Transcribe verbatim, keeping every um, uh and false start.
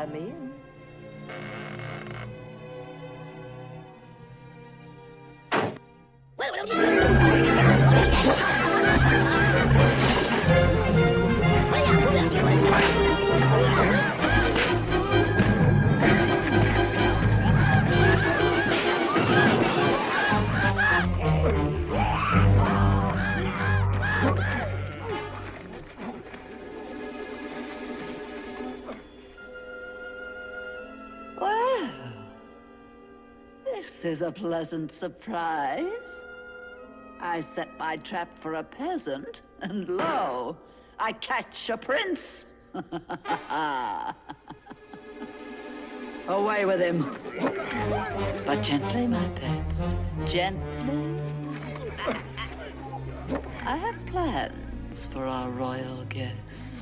let me in. Well, this is a pleasant surprise. I set my trap for a peasant, and lo, I catch a prince. Away with him. But gently, my pets, gently. I have plans for our royal guest.